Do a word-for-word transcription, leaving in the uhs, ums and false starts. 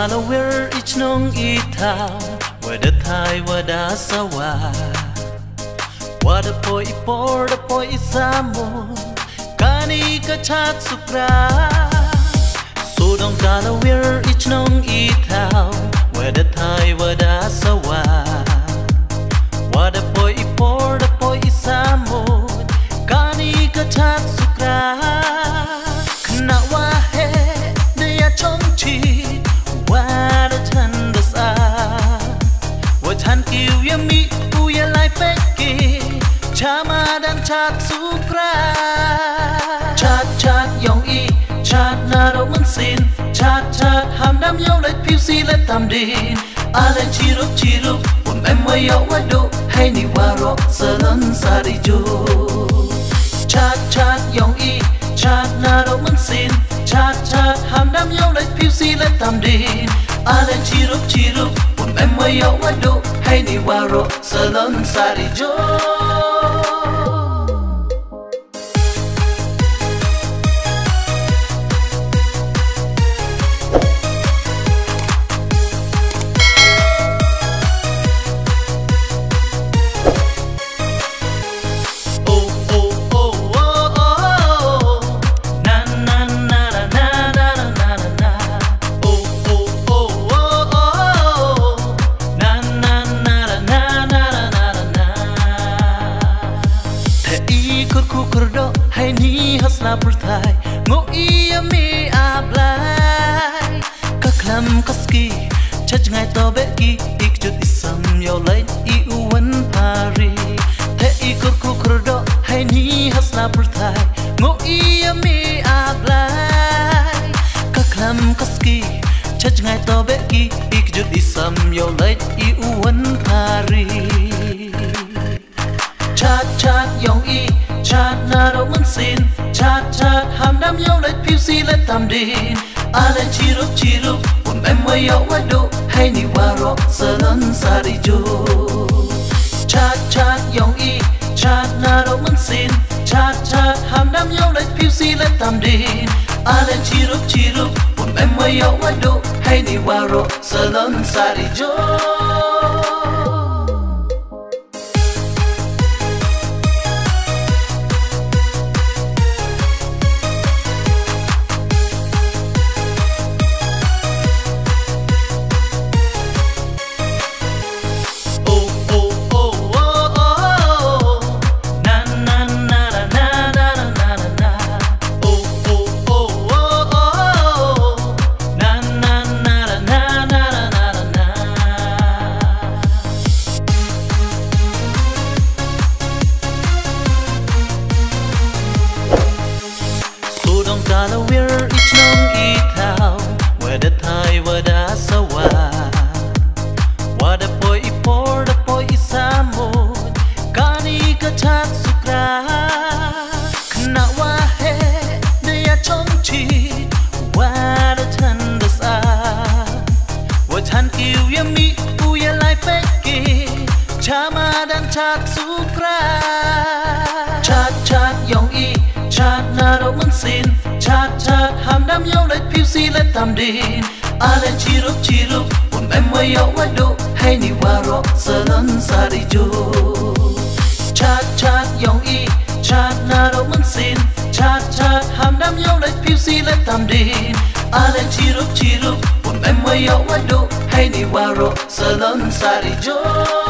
talawiar shnong thaw, wada thaw wada sawa, wada poi por da poi samo, kani ka shad sukra. Sudong talawiar shnong thaw, wada thaw wada sawa, wada poi por da poi samo, kani ka shad sukra. Khna wa he de ya chong chi, wada chan da sa, wa chan kiu ya mi u ya lai peki, chama dan shad sukra. Shad shad yong i, shad na ro mun sin, shad shad ham dam yo lai piu si lai tam din. Ale chi rup chi rup, un em wa yo wa do, hay ni wa ro sa lon sa di jo. Shad shad yong i, shad na ro mun sin, shad shad ham dam yo lai piu si lai tam din. Ale chi rup chi rup, un em wa yo wa do, hay ni wa ro sa lon sa di jo. Hay ni hasla perthai ngo ia mi ablai ka klam kaski chach ngai to be ki ik jut isam yo lai I uwan pari the I kur kur kur do hay ni hasla perthai ngo ia mi ablai ka klam kaski chach ngai to be ki ik jut isam yo lai I uwan pari. Shad shad yong i, shad na ro mun sin, shad shad ham dam yo lai piu si lai tam din. Ale chi rup chi rup, un em wa yo wa do, hay ni wa ro sa lon sa di jo. Shad shad yong i, shad na ro mun sin, shad shad ham dam yo lai piu si lai tam din. Ale chi rup chi rup, un em wa yo wa do, hay ni wa ro sa lon sa di jo. Talawiar shnong thaw, wada thaw wada sawa, wada poi por da poi samo, kani ka shad sukra. Khna wa he de ya chong chi, wada chan da sa, wa chan kiu ya mi u ya lai peki, chama dan shad sukra. Shad shad yong i, shad na ro mun sin, shad shad ham dam yo lai piu si lai tam din. Ale chi rup chi rup, un em wa yo wa do, hay ni wa ro sa lon sa di jo. Shad shad yong i, shad na ro mun sin, shad shad ham dam yo lai piu si lai tam din. Ale chi rup chi rup, un em wa yo wa do, hay ni wa ro sa lon sa di jo.